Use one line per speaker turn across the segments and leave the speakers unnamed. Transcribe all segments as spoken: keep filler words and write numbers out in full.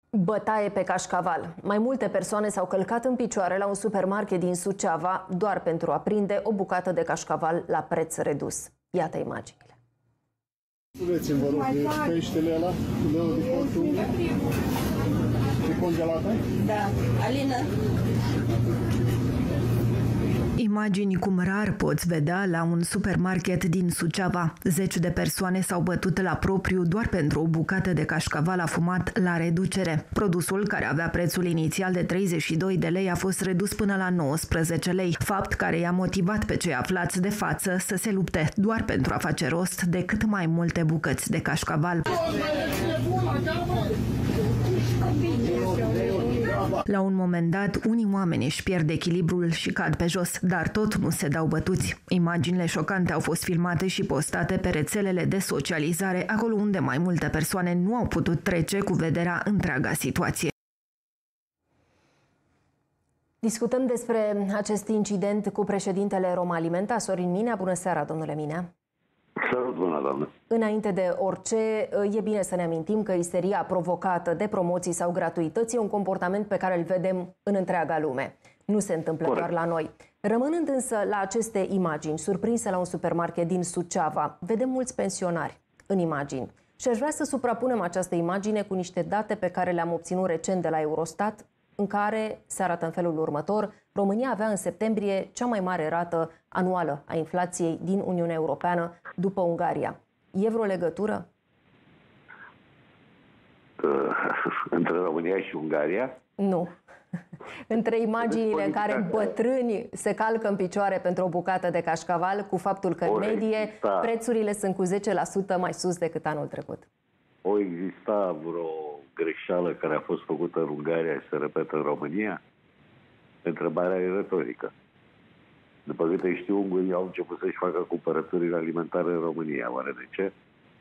Bătaie pe cașcaval. Mai multe persoane s-au călcat în picioare la un supermarket din Suceava doar pentru a prinde o bucată de cașcaval la preț redus. Iată imaginile.
Spuneți-mi, vă rog, e peștele ăla, leu de portul, e congelată?
Da. Alina?
Imagini cum rar poți vedea la un supermarket din Suceava. Zeci de persoane s-au bătut la propriu doar pentru o bucată de cașcaval afumat la reducere. Produsul, care avea prețul inițial de treizeci și doi de lei, a fost redus până la nouăsprezece lei, fapt care i-a motivat pe cei aflați de față să se lupte doar pentru a face rost de cât mai multe bucăți de cașcaval. La un moment dat, unii oameni își pierd echilibrul și cad pe jos, dar tot nu se dau bătuți. Imaginile șocante au fost filmate și postate pe rețelele de socializare, acolo unde mai multe persoane nu au putut trece cu vederea întreaga situație.
Discutăm despre acest incident cu președintele Roma Alimenta, Sorin Minea. Bună seara, domnule Minea!
Salut, bună, doamnă!
Înainte de orice, e bine să ne amintim că isteria provocată de promoții sau gratuități e un comportament pe care îl vedem în întreaga lume. Nu se întâmplă Corect. doar la noi. Rămânând însă la aceste imagini surprinse la un supermarket din Suceava, vedem mulți pensionari în imagini. Și aș vrea să suprapunem această imagine cu niște date pe care le-am obținut recent de la Eurostat, în care se arată în felul următor: România avea în septembrie cea mai mare rată anuală a inflației din Uniunea Europeană, după Ungaria. E vreo legătură?
Uh, între România și Ungaria?
Nu. Între imaginile în care bătrâni se calcă în picioare pentru o bucată de cașcaval, cu faptul că, în medie, prețurile sunt cu zece la sută mai sus decât anul trecut.
O exista vreo greșeală care a fost făcută în Ungaria și se repetă în România? Întrebarea e retorică. După câte știu, ungurii au început să-și facă cumpărăturile alimentare în România. Oare de ce?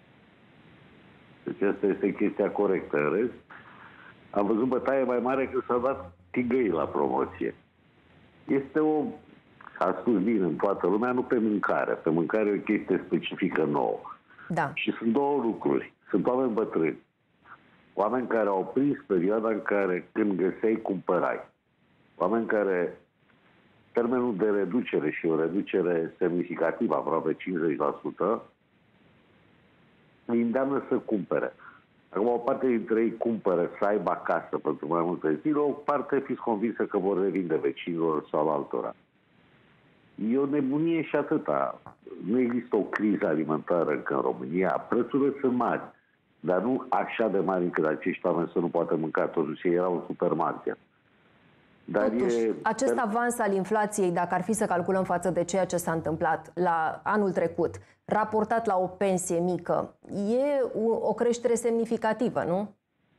Deci asta este chestia corectă. În rest, am văzut bătaie mai mare când s-a dat tigăi la promoție. Este o... a spus bine în toată lumea, nu pe mâncare. Pe mâncare e o chestie specifică nouă.
Da.
Și sunt două lucruri. Sunt oameni bătrâni. Oameni care au prins perioada în care, când găseai, cumpărai. Oameni care termenul de reducere, și o reducere semnificativă, aproape cincizeci la sută, îi îndeamnă să cumpere. Acum, o parte dintre ei cumpără să aibă acasă pentru mai multe zile, o parte fiți convinsă că vor revinde vecinilor sau altora. E o nebunie și atâta. Nu există o criză alimentară încă în România. Prețurile sunt mari, dar nu așa de mari încât acești oameni să nu poată mânca. Totuși, era un supermarket. Dar
Totuși,
e...
acest avans al inflației, dacă ar fi să calculăm față de ceea ce s-a întâmplat la anul trecut, raportat la o pensie mică, e o creștere semnificativă, nu?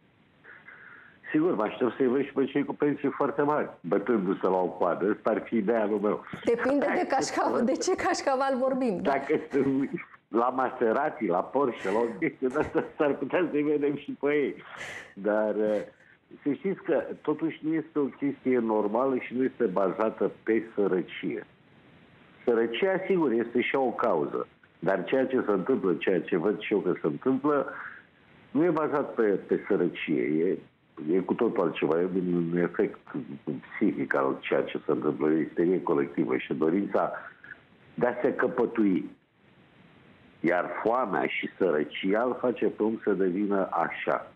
Sigur, mă aștept să-i văd și pe cei cu pensii foarte mari, bătându-se la o coadă. Asta ar fi idealul meu.
Depinde de cașcaval. De ce cașcaval vorbim?
Dacă sunt la Maserati, la Porsche, la o chestie de asta, s-ar putea să-i vedem și pe ei. Dar să știți că totuși nu este o chestie normală și nu este bazată pe sărăcie. Sărăcia, sigur, este și o cauză. Dar ceea ce se întâmplă, ceea ce văd și eu că se întâmplă, nu e bazat pe, pe sărăcie. E, e cu totul altceva. E un efect psihic al ceea ce se întâmplă. E isterie colectivă și dorința de a se căpătui. Iar foamea și sărăcia îl face pe om să devină așa.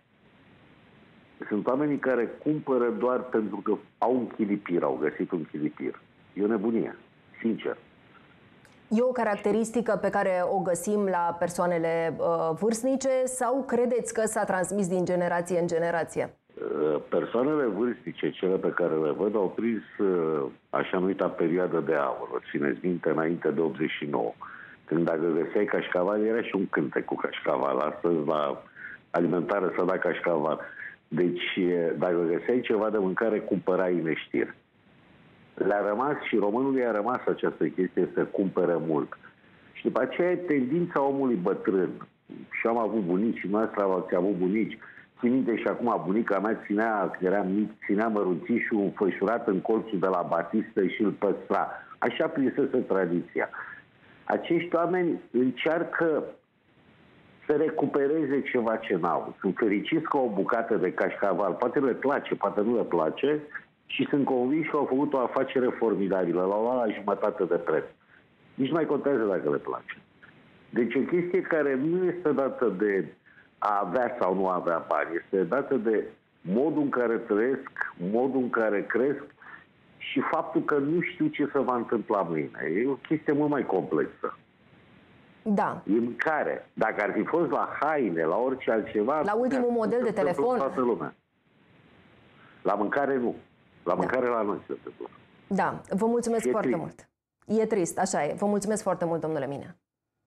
Sunt oamenii care cumpără doar pentru că au un chilipir, au găsit un chilipir. E o nebunie, sincer.
E o caracteristică pe care o găsim la persoanele uh, vârstnice sau credeți că s-a transmis din generație în generație?
Uh, persoanele vârstnice, cele pe care le văd, au prins uh, așa numita perioadă de aur. O țineți minte, înainte de optzeci și nouă. Când dacă găseai cașcaval, era și un cântec cu cașcaval. Astăzi la alimentară să da cașcaval. Deci, dacă găseai ceva de mâncare, cumpărai neștir. Le-a rămas și românului a rămas această chestie să cumpere mult. Și după aceea e tendința omului bătrân. Și am avut bunici și noastră ați avut bunici. Țin minte și acum bunica mea ținea, când eram mic, ținea mărunțișul înfășurat în colțul de la batistă și îl păstra. Așa prinsese tradiția. Acești oameni încearcă să recupereze ceva ce n-au. Sunt fericiți că o bucată de cașcaval, poate le place, poate nu le place, și sunt convins că au făcut o afacere formidabilă, l-au luat la jumătate de preț. Nici nu mai contează dacă le place. Deci o chestie care nu este dată de a avea sau nu avea bani, este dată de modul în care trăiesc, modul în care cresc și faptul că nu știu ce se va întâmpla mâine. E o chestie mult mai complexă.
Da.
E mâncare. Dacă ar fi fost la haine, la orice altceva...
La ultimul model de telefon?
Toată lumea. La mâncare nu. La mâncare da. La noi se întâmplă.
Da. Vă mulțumesc
e
foarte
trist.
mult. E trist, așa e. Vă mulțumesc foarte mult, domnule Minea.